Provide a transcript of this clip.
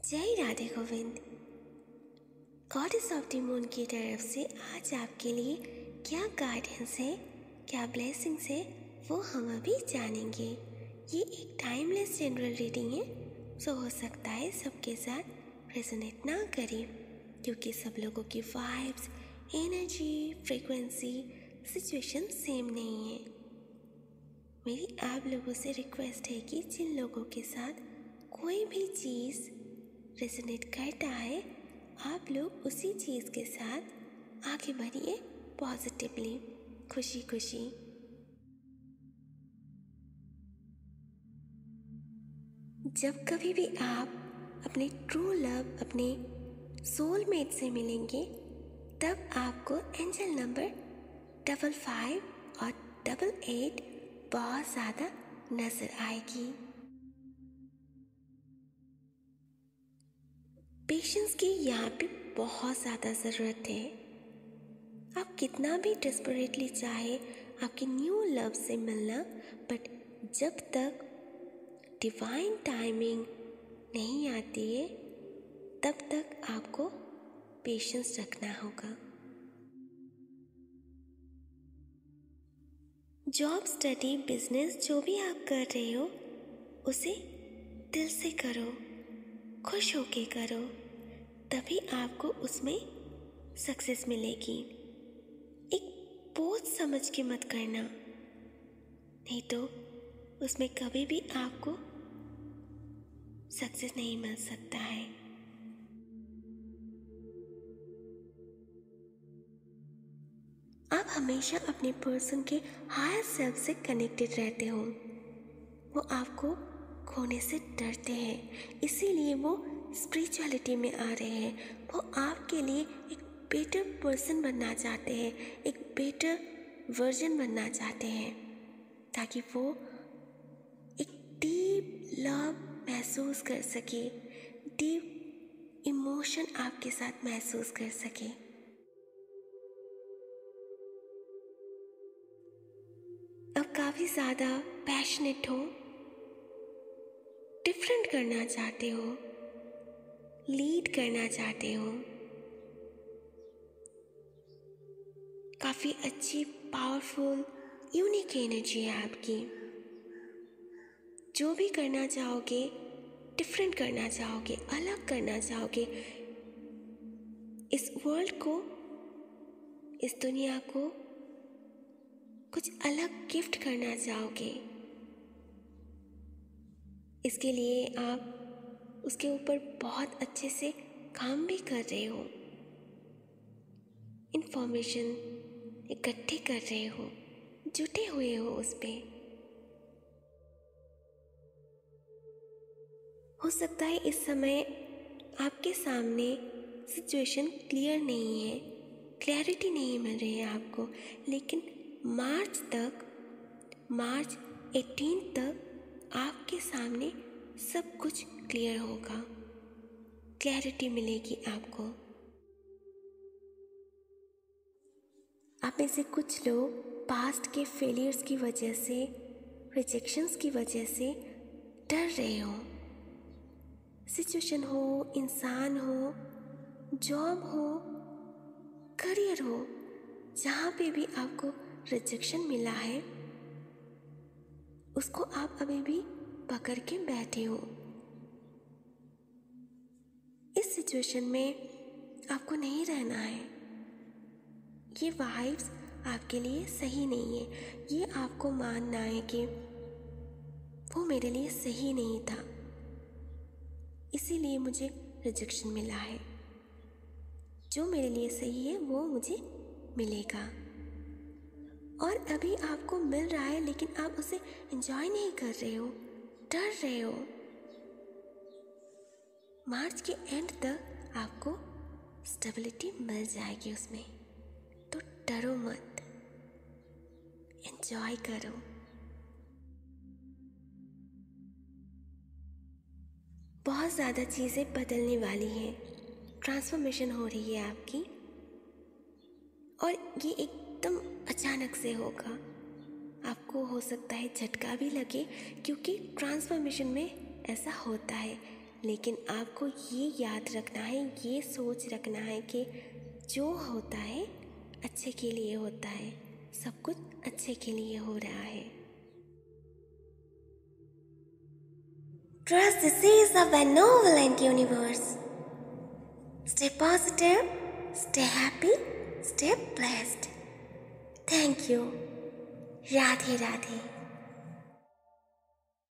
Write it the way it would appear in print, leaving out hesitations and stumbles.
जय Radhe Govind. Goddess of the Moon की तरफ से आज आपके लिए क्या गाइडेंस है, क्या ब्लेसिंग्स है, वो हम अभी जानेंगे। ये एक टाइमलेस जनरल रीडिंग है, सो हो सकता है सबके साथ रेजोनेट ना करे क्योंकि सब लोगों की vibes, energy, frequency, situation same नहीं है। मेरी आप लोगों से रिक्वेस्ट है कि जिन लोगों के साथ कोई भी चीज़ रेजोनेट करता है, आप लोग उसी चीज़ के साथ आगे बढ़िए पॉजिटिवली, खुशी खुशी। जब कभी भी आप अपने ट्रू लव, अपने सोलमेट से मिलेंगे, तब आपको एंजल नंबर 55 और 88 बहुत ज़्यादा नज़र आएगी। पेशेंस की यहाँ पे बहुत ज़्यादा ज़रूरत है। आप कितना भी डेस्परेटली चाहे आपके न्यू लव से मिलना, बट जब तक डिवाइन टाइमिंग नहीं आती है तब तक आपको पेशेंस रखना होगा। जॉब, स्टडी, बिजनेस जो भी आप कर रहे हो उसे दिल से करो, खुश होके करो, तभी आपको उसमें सक्सेस मिलेगी। एक बोझ समझ के मत करना, नहीं तो उसमें कभी भी आपको सक्सेस नहीं मिल सकता है। आप हमेशा अपने पर्सन के हायर सेल्फ से कनेक्टेड रहते हो। वो आपको खोने से डरते हैं, इसीलिए वो स्पिरिचुअलिटी में आ रहे हैं। वो आपके लिए एक बेटर पर्सन बनना चाहते हैं, एक बेटर वर्जन बनना चाहते हैं, ताकि वो एक डीप लव महसूस कर सके, डीप इमोशन आपके साथ महसूस कर सके। अब काफ़ी ज़्यादा पैशनेट हो, डिफरेंट करना चाहते हो, लीड करना चाहते हो, काफ़ी अच्छी, पावरफुल, यूनिक एनर्जी है आपकी। जो भी करना चाहोगे, डिफरेंट करना चाहोगे, अलग करना चाहोगे, इस वर्ल्ड को, इस दुनिया को कुछ अलग गिफ्ट करना चाहोगे। इसके लिए आप उसके ऊपर बहुत अच्छे से काम भी कर रहे हो, इंफॉर्मेशन इकट्ठी कर रहे हो, जुटे हुए हो उस पे। हो सकता है इस समय आपके सामने सिचुएशन क्लियर नहीं है, क्लैरिटी नहीं मिल रही है आपको, लेकिन मार्च 18 तक आपके सामने सब कुछ क्लियर होगा, क्लैरिटी मिलेगी आपको। आप में से कुछ लोग पास्ट के फेलियर्स की वजह से, रिजेक्शंस की वजह से डर रहे हो। सिचुएशन हो, इंसान हो, जॉब हो, करियर हो, जहाँ पे भी आपको रिजेक्शन मिला है उसको आप अभी भी पकड़ के बैठे हो। इस सिचुएशन में आपको नहीं रहना है। ये वाइब्स आपके लिए सही नहीं है। ये आपको मानना है कि वो मेरे लिए सही नहीं था, इसीलिए मुझे रिजेक्शन मिला है। जो मेरे लिए सही है वो मुझे मिलेगा, और अभी आपको मिल रहा है लेकिन आप उसे एंजॉय नहीं कर रहे हो, डर रहे हो। मार्च के एंड तक आपको स्टेबिलिटी मिल जाएगी उसमें, तो डरो मत, एंजॉय करो। बहुत ज़्यादा चीज़ें बदलने वाली हैं, ट्रांसफॉर्मेशन हो रही है आपकी, और ये एकदम अचानक से होगा। आपको हो सकता है झटका भी लगे, क्योंकि ट्रांसफॉर्मेशन में ऐसा होता है, लेकिन आपको ये याद रखना है, ये सोच रखना है कि जो होता है अच्छे के लिए होता है, सब कुछ अच्छे के लिए हो रहा है। Trust the seas of a benevolent universe. Stay positive, stay happy, stay blessed. Thank you. Radhe Radhe.